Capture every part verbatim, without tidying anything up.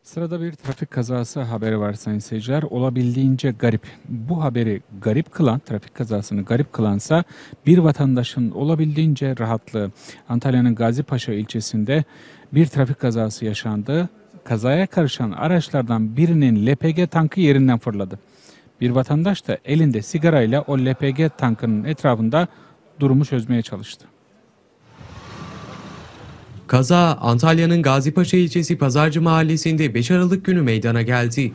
Sırada bir trafik kazası haberi var sayın seyirciler. Olabildiğince garip. Bu haberi garip kılan, trafik kazasını garip kılansa bir vatandaşın olabildiğince rahatlığı. Antalya'nın Gazipaşa ilçesinde bir trafik kazası yaşandı. Kazaya karışan araçlardan birinin L P G tankı yerinden fırladı. Bir vatandaş da elinde sigarayla o L P G tankının etrafında durumu çözmeye çalıştı. Kaza Antalya'nın Gazipaşa ilçesi Pazarcı mahallesinde beş Aralık günü meydana geldi.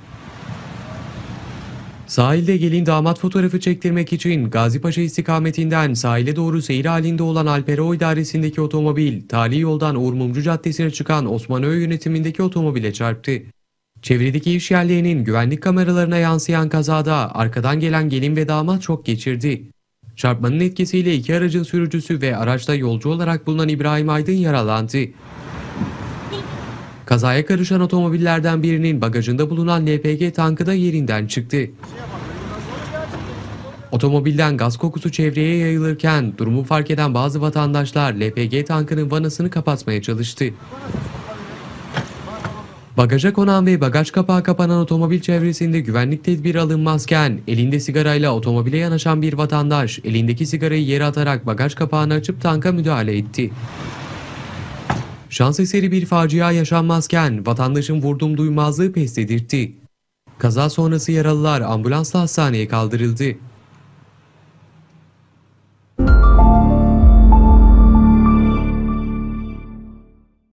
Sahilde gelin damat fotoğrafı çektirmek için Gazipaşa istikametinden sahile doğru seyir halinde olan Alpero idaresindeki otomobil, tali yoldan Uğur Mumcu Caddesi'ne çıkan Osman Öğü yönetimindeki otomobile çarptı. Çevredeki iş yerlerinin güvenlik kameralarına yansıyan kazada arkadan gelen gelin ve damat şok geçirdi. Çarpmanın etkisiyle iki aracın sürücüsü ve araçta yolcu olarak bulunan İbrahim Aydın yaralandı. Kazaya karışan otomobillerden birinin bagajında bulunan L P G tankı da yerinden çıktı. Otomobilden gaz kokusu çevreye yayılırken durumu fark eden bazı vatandaşlar L P G tankının vanasını kapatmaya çalıştı. Bagaja konan ve bagaj kapağı kapanan otomobil çevresinde güvenlik tedbiri alınmazken elinde sigarayla otomobile yanaşan bir vatandaş elindeki sigarayı yere atarak bagaj kapağını açıp tanka müdahale etti. Şans eseri bir facia yaşanmazken vatandaşın vurdum duymazlığı pes dedirtti. Kaza sonrası yaralılar ambulansla hastaneye kaldırıldı.